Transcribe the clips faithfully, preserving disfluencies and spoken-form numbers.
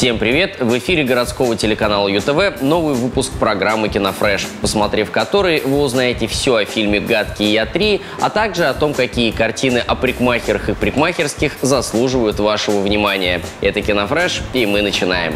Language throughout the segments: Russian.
Всем привет! В эфире городского телеканала ЮТВ новый выпуск программы «Кинофреш», посмотрев который, вы узнаете все о фильме «Гадкий я три», а также о том, какие картины о парикмахерах и парикмахерских заслуживают вашего внимания. Это «Кинофреш», и мы начинаем.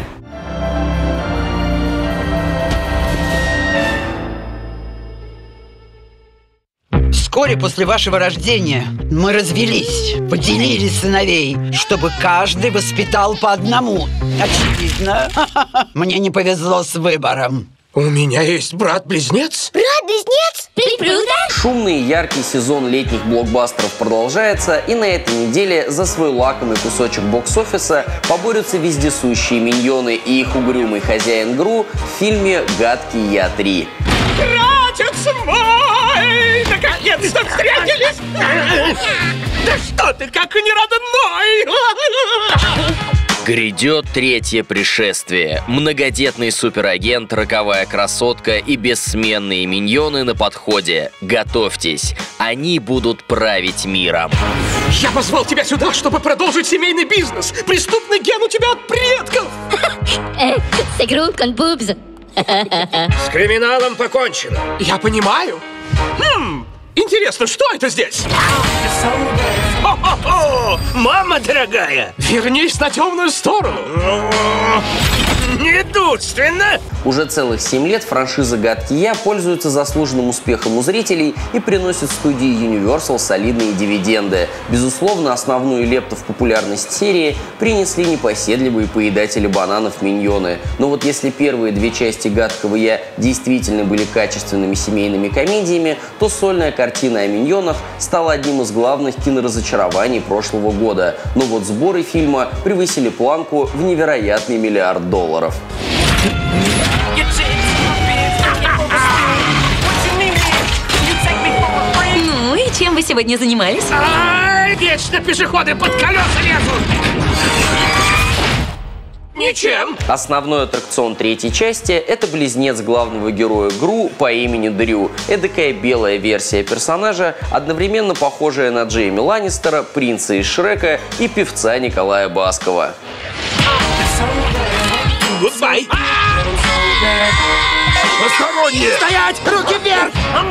Вскоре после вашего рождения мы развелись, поделили сыновей, чтобы каждый воспитал по одному. Очевидно, мне не повезло с выбором. У меня есть брат-близнец. Брат-близнец? Прикруто! Шумный и яркий сезон летних блокбастеров продолжается, и на этой неделе за свой лакомый кусочек бокс-офиса поборются вездесущие миньоны и их угрюмый хозяин Гру в фильме «Гадкий я три». Братец мой! Наконец-то встретились! Да что ты, как не родной! Грядет третье пришествие. Многодетный суперагент, роковая красотка и бессменные миньоны на подходе. Готовьтесь, они будут править миром. Я позвал тебя сюда, чтобы продолжить семейный бизнес. Преступный ген у тебя от предков. C'est gros con boobs. С криминалом покончено. Я понимаю. Хм, интересно, что это здесь? Хо-хо-хо! Мама дорогая! Вернись на темную сторону. Недурственно! Уже целых семь лет франшиза «Гадкий я» пользуется заслуженным успехом у зрителей и приносит студии Universal солидные дивиденды. Безусловно, основную лепту в популярность серии принесли непоседливые поедатели бананов миньоны. Но вот если первые две части «Гадкого я» действительно были качественными семейными комедиями, то сольная картина о миньонах стала одним из главных киноразочарований прошлого года. Но вот сборы фильма превысили планку в невероятный миллиард долларов. Ну и чем вы сегодня занимались? Ай, вечно пешеходы под колеса лезут! Ничем. Основной аттракцион третьей части – это близнец главного героя Гру по имени Дрю. Эдакая белая версия персонажа, одновременно похожая на Джейми Ланнистера, принца из Шрека и певца Николая Баскова. Гудбай! Посторонние! Стоять! Руки вверх!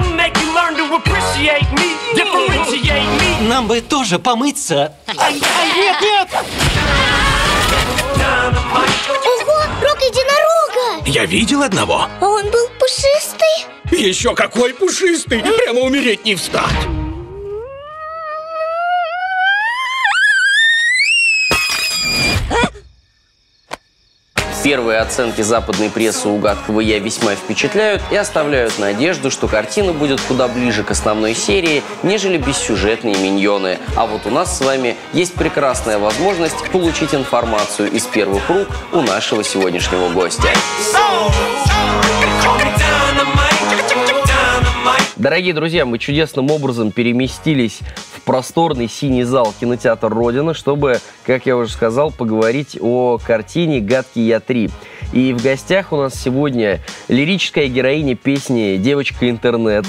Нам бы тоже помыться. Ай, ай, нет, нет! Ого, рог единорога! Я видел одного. А он был пушистый. Еще какой пушистый! Прямо умереть не встать! Первые оценки западной прессы у «Гадкого я» весьма впечатляют и оставляют надежду, что картина будет куда ближе к основной серии, нежели бессюжетные миньоны. А вот у нас с вами есть прекрасная возможность получить информацию из первых рук у нашего сегодняшнего гостя. Дорогие друзья, мы чудесным образом переместились в просторный синий зал кинотеатра «Родина», чтобы, как я уже сказал, поговорить о картине «Гадкий я три». И в гостях у нас сегодня лирическая героиня песни «Девочка-интернет».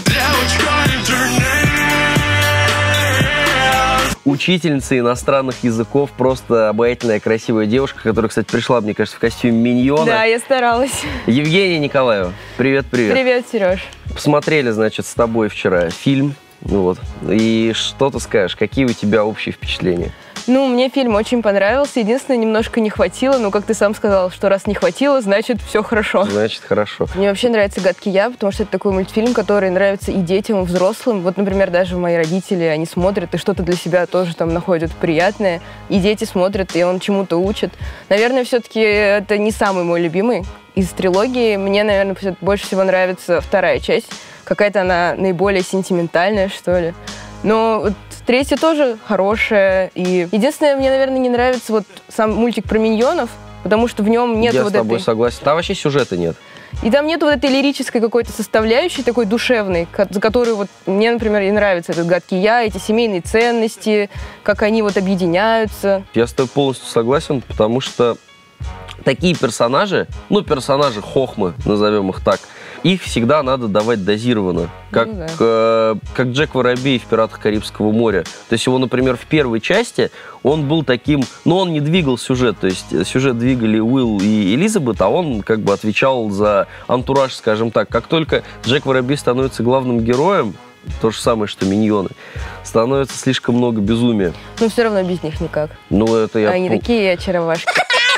Учительница иностранных языков, просто обаятельная, красивая девушка, которая, кстати, пришла, мне кажется, в костюме миньона. Да, я старалась. Евгения Николаева, привет-привет. Привет, Сереж. Посмотрели, значит, с тобой вчера фильм, вот, и что ты скажешь, какие у тебя общие впечатления? Ну, мне фильм очень понравился. Единственное, немножко не хватило. Но, как ты сам сказал, что раз не хватило, значит, все хорошо. Значит, хорошо. Мне вообще нравится «Гадкий я», потому что это такой мультфильм, который нравится и детям, и взрослым. Вот, например, даже мои родители, они смотрят и что-то для себя тоже там находят приятное. И дети смотрят, и он чему-то учит. Наверное, все-таки это не самый мой любимый из трилогии. Мне, наверное, больше всего нравится вторая часть. Какая-то она наиболее сентиментальная, что ли. Но вот третья тоже хорошая. И единственное, мне, наверное, не нравится вот сам мультик про миньонов, потому что в нем нет Я вот с тобой этой... согласен. Там вообще сюжета нет. И там нет вот этой лирической какой-то составляющей, такой душевной, за которую вот мне, например, и нравится этот «Гадкий я», эти семейные ценности, как они вот объединяются. Я с тобой полностью согласен, потому что такие персонажи, ну, персонажи хохмы, назовем их так, их всегда надо давать дозированно. Как, ну, да. э, как Джек Воробей в «Пиратах Карибского моря». То есть его, например, в первой части он был таким... Ну, он не двигал сюжет. То есть сюжет двигали Уилл и Элизабет, а он как бы отвечал за антураж, скажем так. Как только Джек Воробей становится главным героем, то же самое, что «Миньоны», становится слишком много безумия. Но все равно без них никак. Ну, это я... Они такие очаровашки.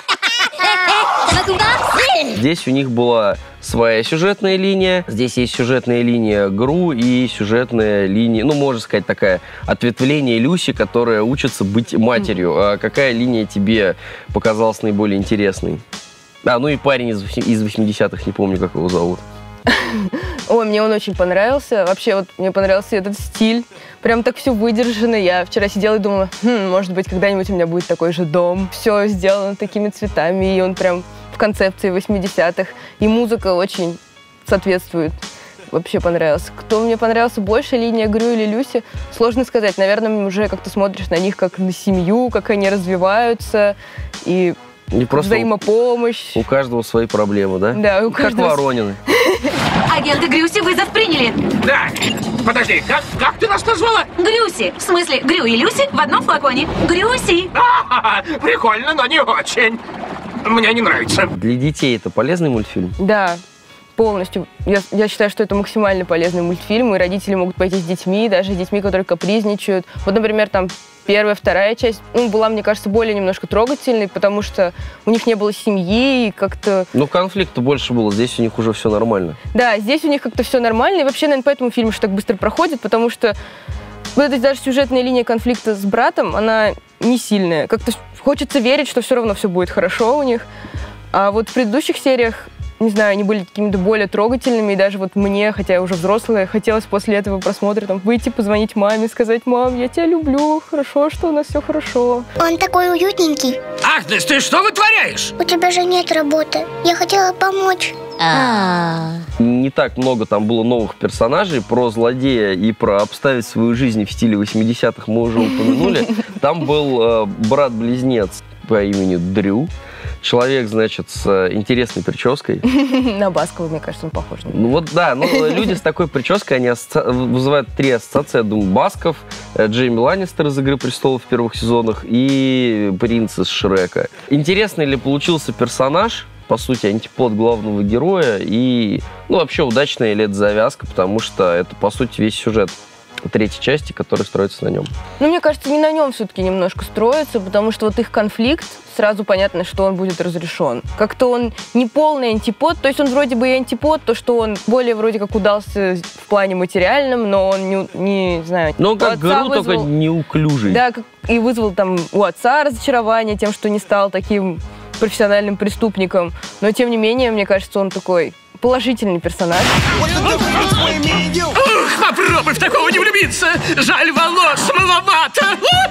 Здесь у них была своя сюжетная линия, здесь есть сюжетная линия Гру и сюжетная линия, ну, можно сказать, такая ответвление Люси, которая учится быть матерью. А какая линия тебе показалась наиболее интересной? А, ну и парень из, из восьмидесятых, не помню, как его зовут. Ой, мне он очень понравился. Вообще, вот мне понравился этот стиль. Прям так все выдержано. Я вчера сидела и думала, хм, может быть, когда-нибудь у меня будет такой же дом. Все сделано такими цветами, и он прям в концепции восьмидесятых. И музыка очень соответствует. Вообще понравился. Кто мне понравился больше, линия Грю или Люси? Сложно сказать. Наверное, уже как-то смотришь на них как на семью, как они развиваются. И... Не просто взаимопомощь. У, у каждого свои проблемы, да? Да, у каждого. Как Воронины. Агенты Грюси вызов приняли. Да, подожди, как, как ты нас назвала? Грюси. В смысле, Грю и Люси в одном флаконе. Грюси. А-ха-ха, прикольно, но не очень. Мне не нравится. Для детей это полезный мультфильм? Да, полностью. Я, я считаю, что это максимально полезный мультфильм, и родители могут пойти с детьми, даже с детьми, которые капризничают. Вот, например, там первая, вторая часть, ну, была, мне кажется, более немножко трогательной, потому что у них не было семьи, и как-то... Ну, конфликта больше было, здесь у них уже все нормально. Да, здесь у них как-то все нормально, и вообще, наверное, поэтому фильм уж так быстро проходит, потому что вот эта даже сюжетная линия конфликта с братом, она не сильная. Как-то хочется верить, что все равно все будет хорошо у них. А вот в предыдущих сериях, не знаю, они были какими-то более трогательными, и даже вот мне, хотя я уже взрослая, хотелось после этого просмотра там выйти, позвонить маме, сказать: мам, я тебя люблю, хорошо, что у нас все хорошо. Он такой уютненький. Агнес, ты что вытворяешь? У тебя же нет работы. Я хотела помочь. Не так много там было новых персонажей. Про злодея и про обставить свою жизнь в стиле восьмидесятых мы уже упомянули. Там был э, брат-близнец по имени Дрю. Человек, значит, с интересной прической. На Баскова, мне кажется, он похож. Ну вот да, но люди с такой прической, они асоци... вызывают три ассоциации. Я думаю, Басков, Джейми Ланнистер из «Игры престолов» в первых сезонах и принц из Шрека. Интересный ли получился персонаж? По сути, антипод главного героя. И, ну, вообще удачная ли это завязка, потому что это, по сути, весь сюжет третьей части, который строится на нем. Ну, мне кажется, не на нем все-таки немножко строится, потому что вот их конфликт, сразу понятно, что он будет разрешен. Как-то он не полный антипод, то есть он вроде бы и антипод, то, что он более вроде как удался в плане материальном, но он не, не знаю... Ну, как Гру, только неуклюжий. Да, как, и вызвал там у отца разочарование тем, что не стал таким профессиональным преступником, но тем не менее, мне кажется, он такой положительный персонаж. Ух, попробуй в такого не влюбиться! Жаль, волос маловато!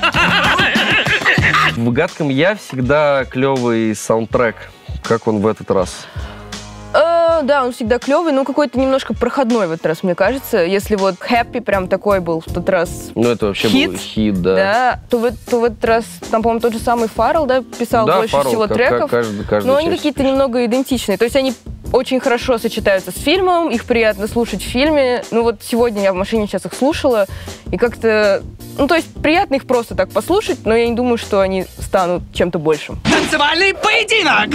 В «Гадком я» всегда клевый саундтрек. Как он в этот раз? Э, да, он всегда клевый, но какой-то немножко проходной в этот раз, мне кажется. Если вот «Happy» прям такой был в тот раз. Ну, это вообще хит, был хит, да. Да, то в, то в этот раз, там, по-моему, тот же самый Фаррелл, да, писал да, больше Фаррелл, всего как, треков. Каждый, каждый но они какие-то немного идентичные. То есть они очень хорошо сочетаются с фильмом, их приятно слушать в фильме. Ну вот сегодня я в машине сейчас их слушала, и как-то... Ну, то есть приятно их просто так послушать, но я не думаю, что они станут чем-то большим. Танцевальный поединок!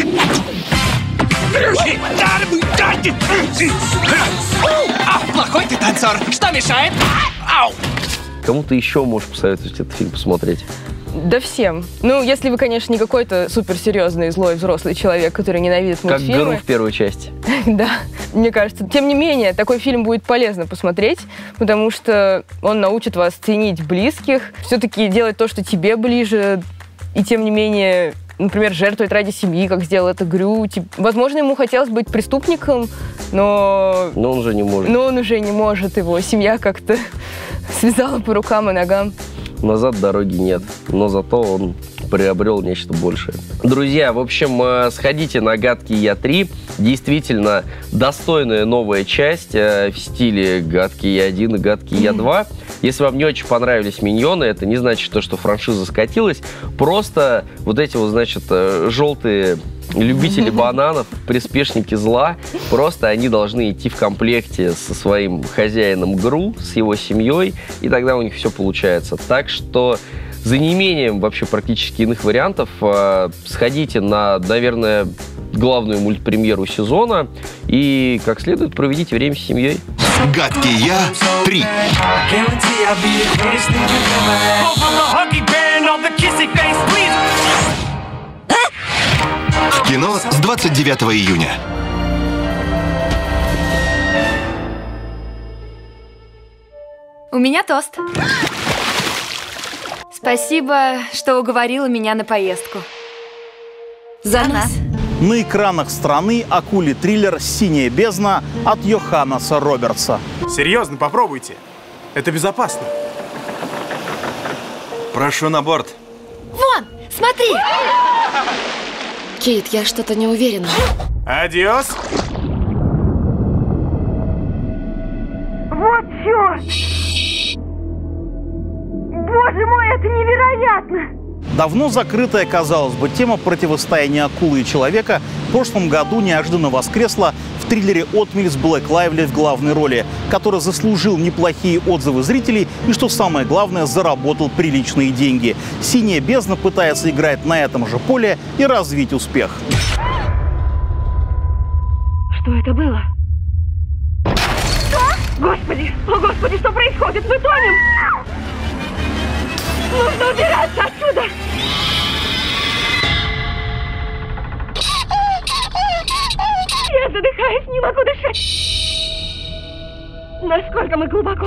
А, плохой ты танцор. Что мешает? Ау! Кому ты еще можешь посоветовать этот фильм посмотреть? Да всем. Ну, если вы, конечно, не какой-то суперсерьезный злой взрослый человек, который ненавидит мультфильмы. Как Гру в первой части. Да, мне кажется. Тем не менее, такой фильм будет полезно посмотреть, потому что он научит вас ценить близких, все-таки делать то, что тебе ближе, и тем не менее, например, жертвовать ради семьи, как сделал это Грю. Возможно, ему хотелось быть преступником, но... Но он уже не может. Но он уже не может. Его семья как-то связала по рукам и ногам. Назад дороги нет, но зато он приобрел нечто большее. Друзья, в общем, сходите на «Гадкий я три». Действительно достойная новая часть в стиле «Гадкий я один» и «Гадкий я два». Если вам не очень понравились «Миньоны», это не значит, что франшиза скатилась. Просто вот эти вот, значит, желтые любители бананов, приспешники зла, просто они должны идти в комплекте со своим хозяином Гру, с его семьей, и тогда у них все получается. Так что за неимением вообще практически иных вариантов э, сходите на, наверное, главную мультпремьеру сезона и как следует проведите время с семьей. Гадкий я три. В кино с двадцать девятого июня. У меня тост. Спасибо, что уговорила меня на поездку. За нас. На экранах страны акулий триллер «Синяя бездна» от Йоханнеса Робертса. Серьезно, попробуйте. Это безопасно. Прошу на борт. Вон, смотри! Кейт, я что-то не уверена. Адиос. Вот черт! Боже мой, это невероятно! Давно закрытая, казалось бы, тема противостояния акулы и человека в прошлом году неожиданно воскресла в триллере «Отмель» с Блэк Лайвли в главной роли, который заслужил неплохие отзывы зрителей и, что самое главное, заработал приличные деньги. «Синяя бездна» пытается играть на этом же поле и развить успех. Что это было? Что? Господи! О, Господи, что происходит? Мы тонем! Нужно убираться отсюда! Я задыхаюсь, не могу дышать! Насколько мы глубоко?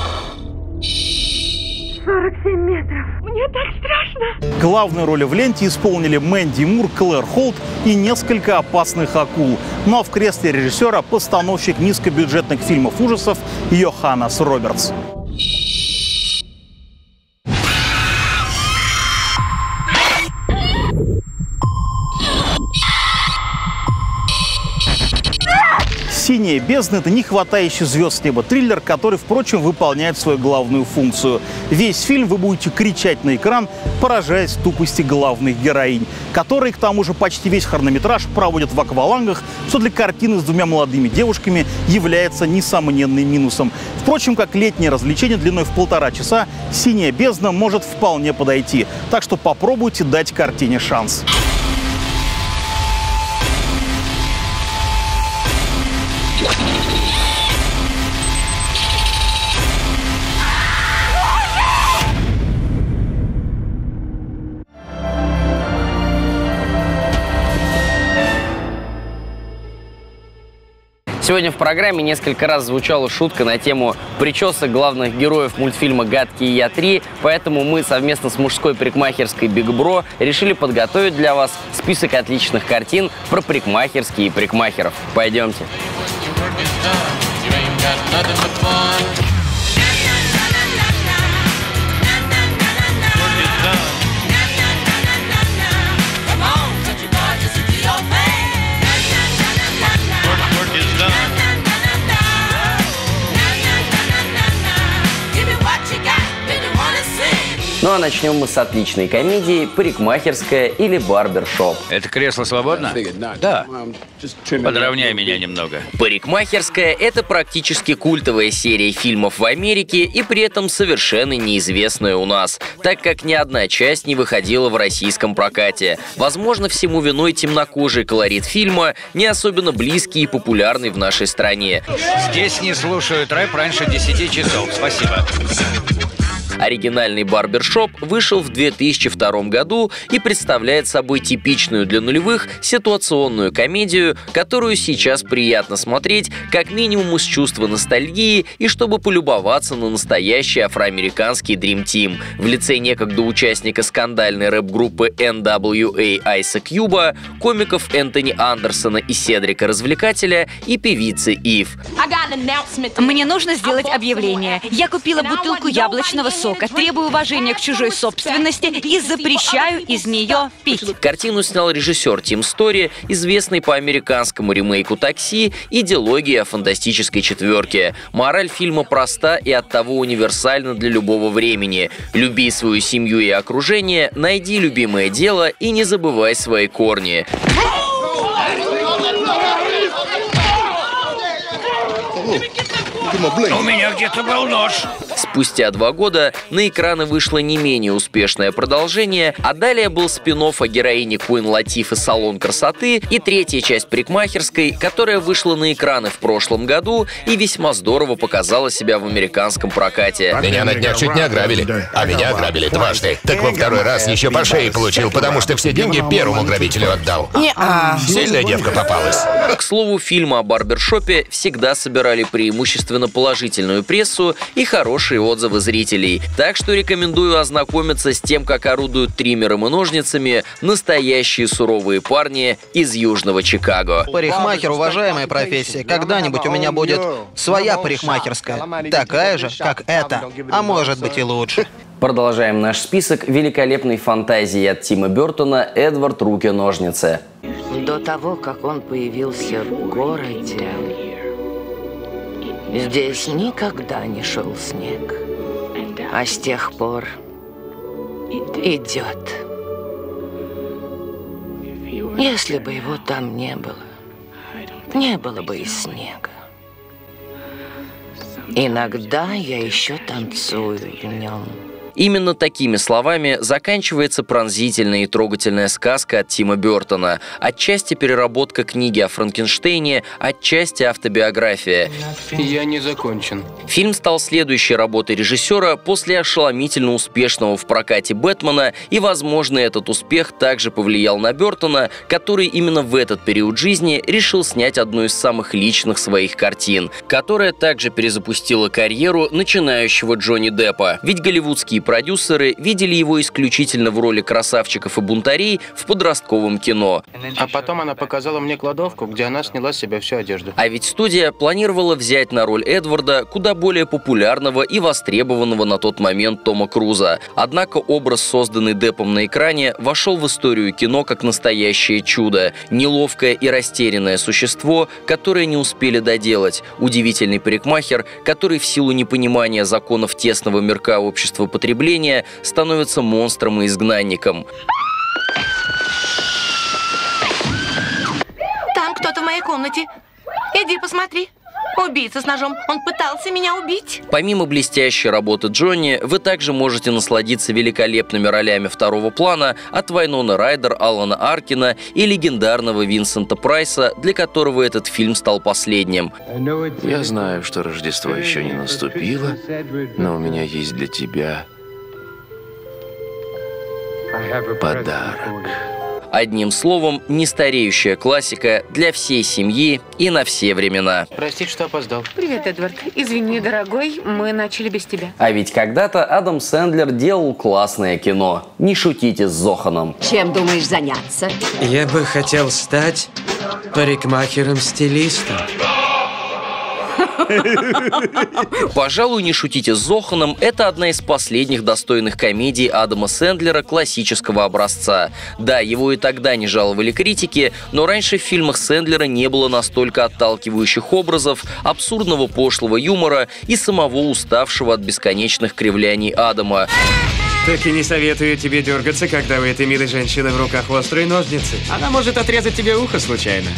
сорок семь метров. Мне так страшно! Главные роли в ленте исполнили Мэнди Мур, Клэр Холт и несколько опасных акул. Ну а в кресле режиссера постановщик низкобюджетных фильмов ужасов Йоханнес Робертс. «Синяя бездна» — это не хватающий звезд с неба триллер, который, впрочем, выполняет свою главную функцию. Весь фильм вы будете кричать на экран, поражаясь тупости главных героинь, которые, к тому же, почти весь хронометраж проводят в аквалангах, что для картины с двумя молодыми девушками является несомненным минусом. Впрочем, как летнее развлечение длиной в полтора часа, «Синяя бездна» может вполне подойти. Так что попробуйте дать картине шанс. Сегодня в программе несколько раз звучала шутка на тему причесок главных героев мультфильма «Гадкий я три», поэтому мы совместно с мужской парикмахерской Big Bro решили подготовить для вас список отличных картин про парикмахерские и парикмахеров. Пойдемте. Ну а начнем мы с отличной комедии «Парикмахерская» или «Барбершоп». Это кресло свободно? Да. Подровняй меня немного. «Парикмахерская» — это практически культовая серия фильмов в Америке и при этом совершенно неизвестная у нас, так как ни одна часть не выходила в российском прокате. Возможно, всему виной темнокожий колорит фильма, не особенно близкий и популярный в нашей стране. Здесь не слушают рэп раньше десяти часов. Спасибо. Оригинальный «Барбершоп» вышел в две тысячи втором году и представляет собой типичную для нулевых ситуационную комедию, которую сейчас приятно смотреть как минимум из чувства ностальгии и чтобы полюбоваться на настоящий афроамериканский Dream Team в лице некогда участника скандальной рэп-группы эн дабл ю эй Айса Кьюба, комиков Энтони Андерсона и Седрика Развлекателя и певицы Ив. Мне нужно сделать объявление. Я купила бутылку яблочного сока. Требую уважения к чужой собственности и запрещаю из нее пить. Картину снял режиссер Тим Стори, известный по американскому ремейку «Такси» и дилогии о фантастической четверке. Мораль фильма проста и оттого универсальна для любого времени. Люби свою семью и окружение, найди любимое дело и не забывай свои корни. У меня где-то был нож. Спустя два года на экраны вышло не менее успешное продолжение, а далее был спин-офф о героине Куин Латиф и салон красоты и третья часть «Парикмахерской», которая вышла на экраны в прошлом году и весьма здорово показала себя в американском прокате. Меня на днях чуть не ограбили, а меня ограбили дважды. Так во второй раз еще по шее получил, потому что все деньги первому грабителю отдал. Не-а. Сильная девка попалась. К слову, фильмы о барбершопе всегда собирали преимущественно положительную прессу и хорошие отзывы зрителей. Так что рекомендую ознакомиться с тем, как орудуют триммером и ножницами настоящие суровые парни из Южного Чикаго. Парикмахер — уважаемая профессия. Когда-нибудь у меня будет своя парикмахерская. Такая же, как эта. А может быть и лучше. Продолжаем наш список великолепной фантазии от Тима Бёртона «Эдвард. Руки-ножницы». До того, как он появился в городе, здесь никогда не шел снег. А с тех пор идет. Если бы его там не было, не было бы и снега. Иногда я еще танцую в нем. Именно такими словами заканчивается пронзительная и трогательная сказка от Тима Бёртона. Отчасти переработка книги о Франкенштейне, отчасти автобиография. Я не закончен. Фильм стал следующей работой режиссера после ошеломительно успешного в прокате «Бэтмена», и, возможно, этот успех также повлиял на Бёртона, который именно в этот период жизни решил снять одну из самых личных своих картин, которая также перезапустила карьеру начинающего Джонни Деппа. Ведь голливудские продюсеры видели его исключительно в роли красавчиков и бунтарей в подростковом кино. А потом она показала мне кладовку, где она сняла с себя всю одежду. А ведь студия планировала взять на роль Эдварда куда более популярного и востребованного на тот момент Тома Круза. Однако образ, созданный Деппом на экране, вошел в историю кино как настоящее чудо. Неловкое и растерянное существо, которое не успели доделать. Удивительный парикмахер, который в силу непонимания законов тесного мирка общества потребления становится монстром и изгнанником. Там кто-то в моей комнате. Иди посмотри. Убийца с ножом. Он пытался меня убить. Помимо блестящей работы Джонни, вы также можете насладиться великолепными ролями второго плана от Вайноны Райдер, Алана Аркина и легендарного Винсента Прайса, для которого этот фильм стал последним. Я знаю, что Рождество еще не наступило, но у меня есть для тебя подарок. Одним словом, нестареющая классика для всей семьи и на все времена. Простите, что опоздал. Привет, Эдвард. Извини, дорогой, мы начали без тебя. А ведь когда-то Адам Сэндлер делал классное кино. Не шутите с Зоханом. Чем думаешь заняться? Я бы хотел стать парикмахером-стилистом. Пожалуй, «Не шутите с Зоханом» — это одна из последних достойных комедий Адама Сэндлера классического образца. Да, его и тогда не жаловали критики, но раньше в фильмах Сэндлера не было настолько отталкивающих образов, абсурдного пошлого юмора и самого уставшего от бесконечных кривляний Адама. Так и не советую тебе дергаться, когда у этой милой женщины в руках острые ножницы. Она может отрезать тебе ухо случайно.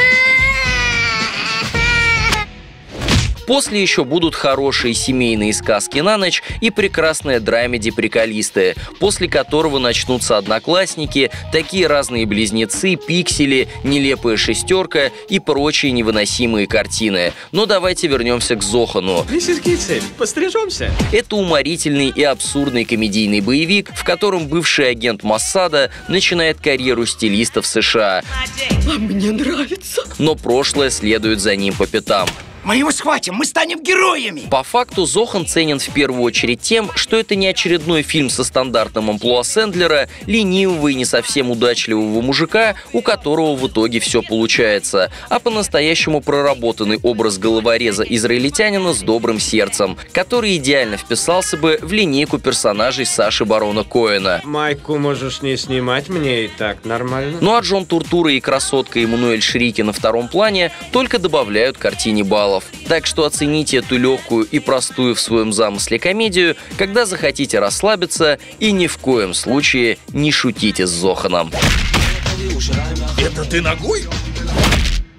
После еще будут хорошие семейные сказки на ночь и прекрасная драмеди «Приколисты», после которого начнутся «Одноклассники», такие разные близнецы, «Пиксели», «Нелепая шестерка» и прочие невыносимые картины. Но давайте вернемся к Зохану. Миссис Гитцель, пострижемся? Это уморительный и абсурдный комедийный боевик, в котором бывший агент Моссада начинает карьеру стилиста в США. А мне нравится. Но прошлое следует за ним по пятам. Мы его схватим, мы станем героями! По факту Зохан ценен в первую очередь тем, что это не очередной фильм со стандартным амплуа Сэндлера, ленивого и не совсем удачливого мужика, у которого в итоге все получается, а по-настоящему проработанный образ головореза-израильтянина с добрым сердцем, который идеально вписался бы в линейку персонажей Саши Барона Коэна. Майку можешь не снимать, мне и так нормально. Ну а Джон Туртура и красотка Эммануэль Шрики на втором плане только добавляют картине баллов. Так что оцените эту легкую и простую в своем замысле комедию, когда захотите расслабиться, и ни в коем случае не шутите с Зоханом. Это ты ногой?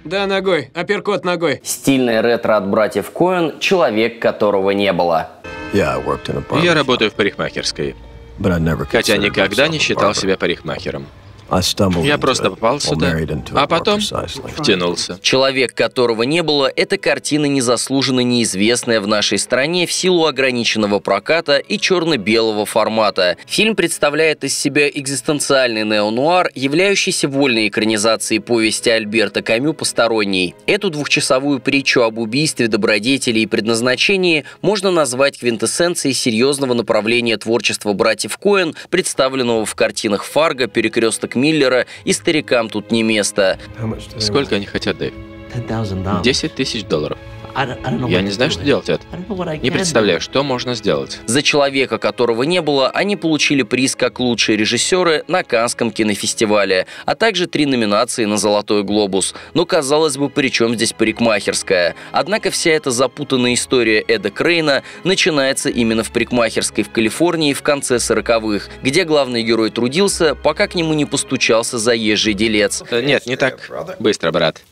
Да, ногой. Апперкот ногой. Стильное ретро от братьев Коэн, человек, которого не было. Я работаю в парикмахерской, хотя никогда не считал себя парикмахером. Я просто попал сюда, а потом втянулся. «Человек, которого не было» — это картина, незаслуженно неизвестная в нашей стране в силу ограниченного проката и черно-белого формата. Фильм представляет из себя экзистенциальный неонуар, являющийся вольной экранизацией повести Альберта Камю «Посторонний». Эту двухчасовую притчу об убийстве, добродетели и предназначении можно назвать квинтэссенцией серьезного направления творчества братьев Коэн, представленного в картинах «Фарго», «Перекресток Миллера» и «Старикам тут не место». Сколько они хотят, Дэйв? Десять тысяч долларов. Я не знаю, что делать это. Не представляю, что можно сделать. За «Человека, которого не было» они получили приз как лучшие режиссеры на Каннском кинофестивале, а также три номинации на «Золотой глобус». Но, казалось бы, при чем здесь парикмахерская? Однако вся эта запутанная история Эда Крейна начинается именно в парикмахерской в Калифорнии в конце сороковых, где главный герой трудился, пока к нему не постучался заезжий делец. Нет, не так быстро, брат.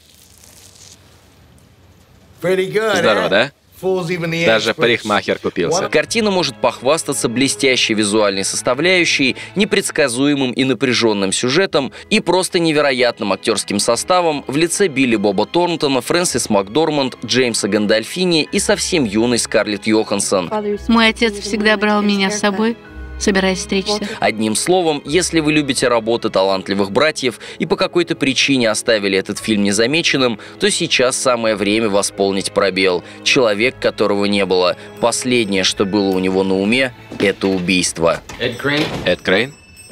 Здорово, да? Даже парикмахер купился. Картина может похвастаться блестящей визуальной составляющей, непредсказуемым и напряженным сюжетом и просто невероятным актерским составом в лице Билли Боба Торнтона, Фрэнсис Макдорманд, Джеймса Гандольфини и совсем юной Скарлетт Йоханссон. Мой отец всегда брал меня с собой, собираясь стричься. Одним словом, если вы любите работы талантливых братьев и по какой-то причине оставили этот фильм незамеченным, то сейчас самое время восполнить пробел. «Человек, которого не было». Последнее, что было у него на уме, это убийство. Эд Крейн? Эд Крейн?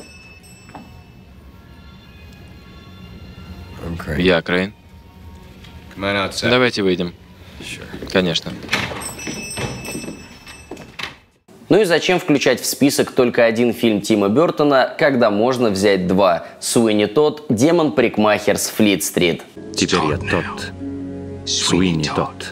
Я Крейн. Давайте выйдем. Конечно. Ну и зачем включать в список только один фильм Тима Бёртона, когда можно взять два? Суини Тодд, демон-парикмахер с Флит-стрит. Теперь я тот, Суини Тодд,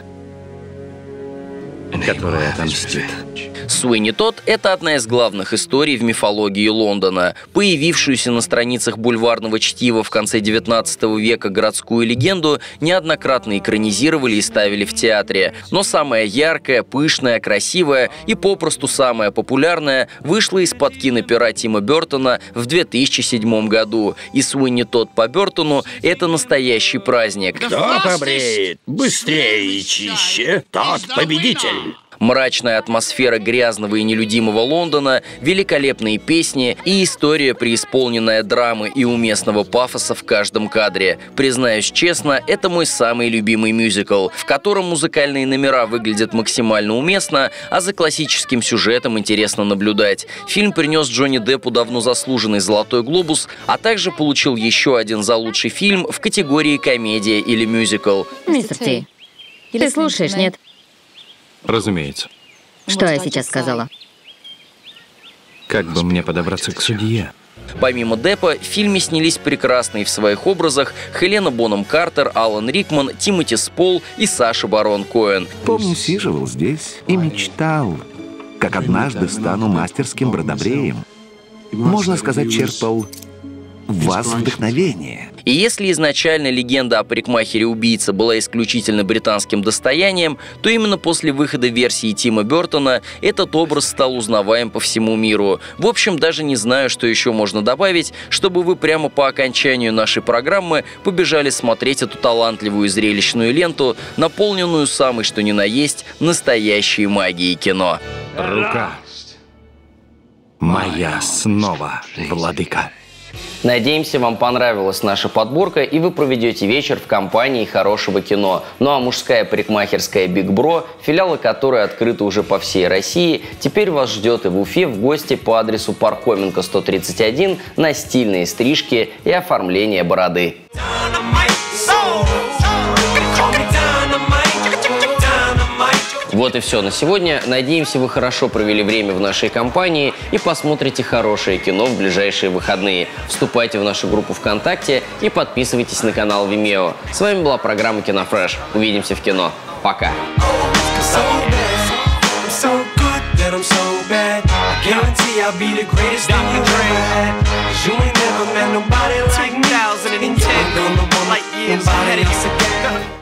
который отомстит. Суини Тодд – это одна из главных историй в мифологии Лондона. Появившуюся на страницах бульварного чтива в конце девятнадцатого века городскую легенду неоднократно экранизировали и ставили в театре. Но самая яркая, пышная, красивая и попросту самая популярная вышла из-под кинопера Тима Бёртона в две тысячи седьмом году. И Суини Тодд по Бёртону – это настоящий праздник. Кто побреет быстрее и чище, тот победитель. Мрачная атмосфера грязного и нелюдимого Лондона, великолепные песни и история, преисполненная драмы и уместного пафоса в каждом кадре. Признаюсь честно, это мой самый любимый мюзикл, в котором музыкальные номера выглядят максимально уместно, а за классическим сюжетом интересно наблюдать. Фильм принес Джонни Деппу давно заслуженный «Золотой глобус», а также получил еще один за лучший фильм в категории комедия или мюзикл. Мистер Ти, ты слушаешь, нет? Разумеется. Что я сейчас сказала? Как бы мне подобраться к судье? Помимо Деппа, в фильме снялись прекрасные в своих образах Хелена Бонем Картер, Алан Рикман, Тимоти Спол и Саша Барон Коэн. Помню, сиживал здесь и мечтал, как однажды стану мастерским бродобреем. Можно сказать, черпал в вас вдохновение. И если изначально легенда о парикмахере-убийце была исключительно британским достоянием, то именно после выхода версии Тима Бёртона этот образ стал узнаваем по всему миру. В общем, даже не знаю, что еще можно добавить, чтобы вы прямо по окончанию нашей программы побежали смотреть эту талантливую и зрелищную ленту, наполненную самой что ни на есть настоящей магией кино. Рука моя снова, владыка. Надеемся, вам понравилась наша подборка, и вы проведете вечер в компании хорошего кино. Ну а мужская парикмахерская Big Bro, филиалы которой открыты уже по всей России, теперь вас ждет и в Уфе в гости по адресу Пархоменко сто тридцать один на стильные стрижки и оформление бороды. Вот и все на сегодня. Надеемся, вы хорошо провели время в нашей компании и посмотрите хорошее кино в ближайшие выходные. Вступайте в нашу группу ВКонтакте и подписывайтесь на канал Vimeo. С вами была программа Кинофреш. Увидимся в кино. Пока. Guarantee I'll be the greatest thing you ever had. 'Cause you ain't never met nobody like me. entangled, light years ahead of you.